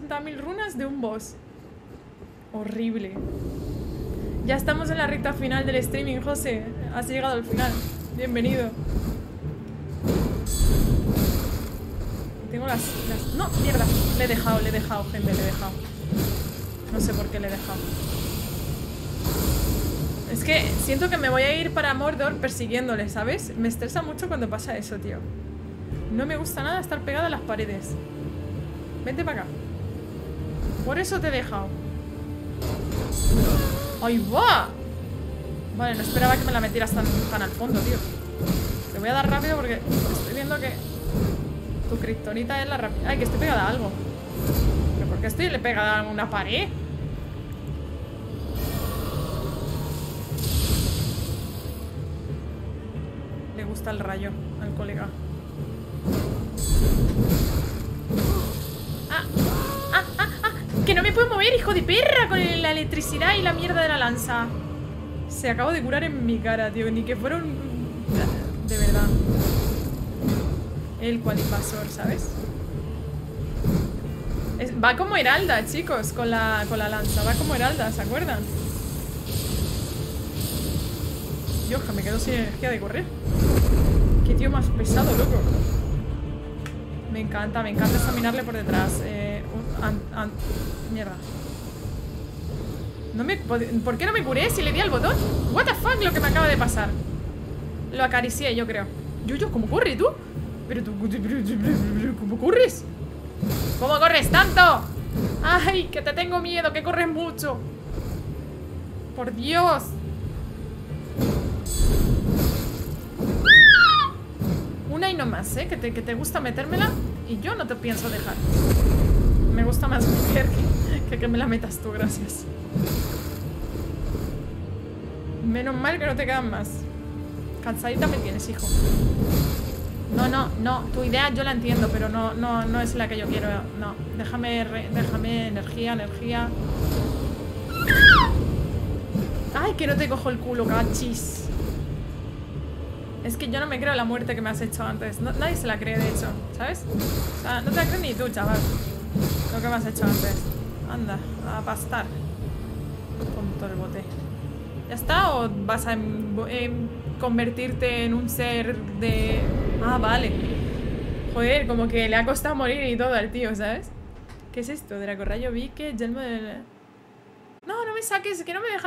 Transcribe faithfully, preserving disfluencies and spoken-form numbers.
sesenta mil runas de un boss. Horrible. Ya estamos en la recta final del streaming, José. Has llegado al final. Bienvenido. Tengo las, las... No, mierda. Le he dejado, le he dejado, gente, le he dejado. No sé por qué le he dejado. Es que siento que me voy a ir para Mordor persiguiéndole, ¿sabes? Me estresa mucho cuando pasa eso, tío. No me gusta nada estar pegada a las paredes. Vente para acá. Por eso te he dejado. ¡Ahí va! Vale, no esperaba que me la metieras tan, tan al fondo, tío. Te voy a dar rápido porque estoy viendo que tu kriptonita es la rápida. Ay, que estoy pegada a algo. ¿Pero por qué estoy le pegada a una pared? Le gusta el rayo al colega. ¡Ah! ¡Ah! ¡Ah! ¡Ah! ¡Que no me puedo mover, hijo de perra! Con la electricidad y la mierda de la lanza. Se acabo de curar en mi cara, tío. Ni que fuera un... De verdad. El cualipasor, ¿sabes? Es... Va como Heralda, chicos, con la, con la lanza. Va como Heralda, ¿se acuerdan? Dios, que me quedo sin energía de correr. Qué tío más pesado, loco. Me encanta, me encanta examinarle por detrás. Eh, un, an, an, mierda. No me, ¿Por qué no me curé si le di al botón? What the fuck, lo que me acaba de pasar. Lo acaricié, yo creo. Yuyo, ¿cómo corres tú? Pero tú, ¿cómo corres? ¿Cómo corres tanto? Ay, que te tengo miedo, que corres mucho. Por Dios. Una y no más, ¿eh? Que te, que te gusta metérmela y yo no te pienso dejar. Me gusta más meter que, que que me la metas tú, gracias. Menos mal que no te quedan más. Cansadita me tienes, hijo. No, no, no. Tu idea yo la entiendo, pero no, no, no es la que yo quiero. No, déjame, re, déjame energía, energía. Ay, que no te cojo el culo, cachis. Es que yo no me creo la muerte que me has hecho antes. No, nadie se la cree, de hecho, ¿sabes? O sea, no te la crees ni tú, chaval. Lo que me has hecho antes. Anda, a pastar. Tonto el bote. ¿Ya está? ¿O vas a em, em, convertirte en un ser de...? Ah, vale. Joder, como que le ha costado morir y todo al tío, ¿sabes? ¿Qué es esto? Dracorrayo Vique, Yelmo de... No, no me saques, que no me dejas...